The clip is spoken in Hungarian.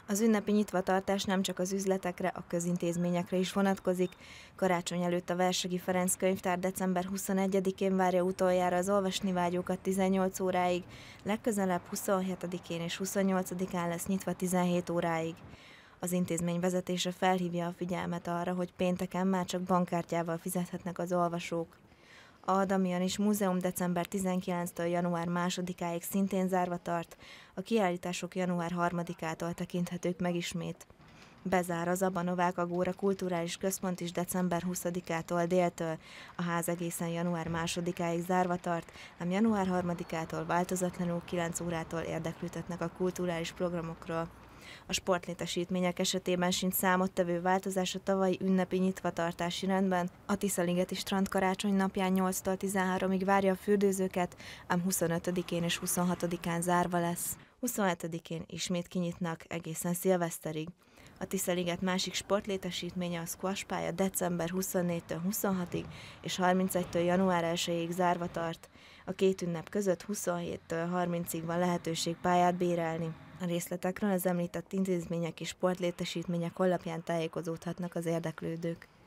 Az ünnepi nyitvatartás nem csak az üzletekre, a közintézményekre is vonatkozik. Karácsony előtt a Versegi Ferenc Könyvtár december 21-én várja utoljára az olvasnivágyókat 18 óráig, legközelebb 27-én és 28-án lesz nyitva 17 óráig. Az intézmény vezetése felhívja a figyelmet arra, hogy pénteken már csak bankkártyával fizethetnek az olvasók. A Damianis Múzeum december 19-től január 2-áig szintén zárva tart, a kiállítások január 3-ától tekinthetők meg ismét. Bezár az Aba Novák Agóra Kulturális Központ is december 20-ától déltől, a ház egészen január 2-áig zárva tart, ám január 3-ától változatlanul 9 órától érdeklődhetnek a kulturális programokról. A sportlétesítmények esetében sincs számottevő változás a tavalyi ünnepi nyitvatartási rendben. A Tiszaligeti strand karácsony napján 8-tól 13-ig várja a fürdőzőket, ám 25-én és 26-án zárva lesz. 27-én ismét kinyitnak egészen szilveszterig. A Tiszaliget másik sportlétesítménye a squash pálya december 24-től 26-ig és 31-től január 1-ig zárva tart. A két ünnep között 27-től 30-ig van lehetőség pályát bérelni. A részletekről az említett intézmények és sportlétesítmények honlapján tájékozódhatnak az érdeklődők.